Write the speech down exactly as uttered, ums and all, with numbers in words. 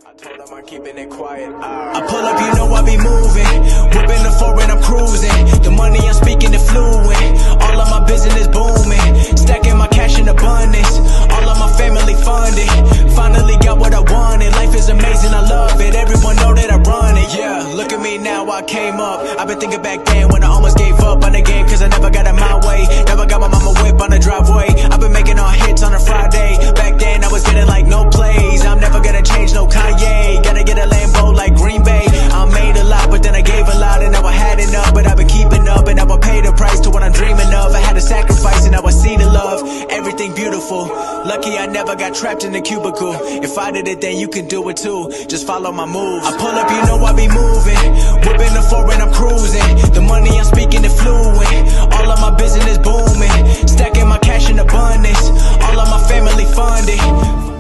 I told them I'm keeping it quiet. I pull up, you know I be moving. Whipping the foreign, I'm cruising. The money I'm speaking is fluent. All of my business booming. Stacking my cash in abundance. All of my family funded. Finally got what I wanted. Life is amazing, I love it. Everyone know that I run it. Yeah, look at me now, I came up. I've been thinking back then when I almost gave up on the game, cause I never got it my way. Never got my mama whip on the driveway. I've been making all hits on a Friday. Back then I was getting like no plays. I'm never gonna change, no Kanye. Gotta get a Lambo like Green Bay. I made a lot, but then I gave a lot, and now I had enough. But I've been keeping up, and now I pay the price to what I'm dreaming of. I had to sacrifice, and now I see the love. Everything beautiful. Lucky I never got trapped in a cubicle. If I did it, then you can do it too. Just follow my moves. I pull up, you know I be moving. Whipping the foreign, I'm cruising. The money I'm speaking is fluent. All of my business booming. Stacking my cash in abundance. All of my family funded.